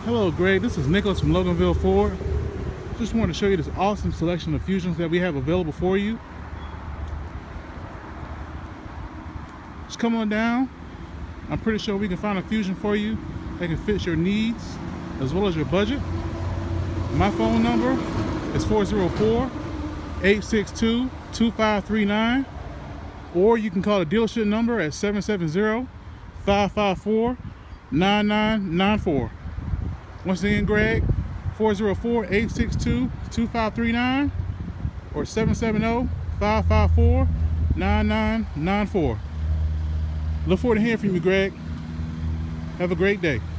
Hello Greg, this is Nicholas from Loganville Ford. Just wanted to show you this awesome selection of Fusions that we have available for you. Just come on down. I'm pretty sure we can find a Fusion for you that can fit your needs as well as your budget. My phone number is 404-862-2539, or you can call the dealership number at 770-554-9994. Once again, Greg, 404-862-2539 or 770-554-9994. Look forward to hearing from you, Greg. Have a great day.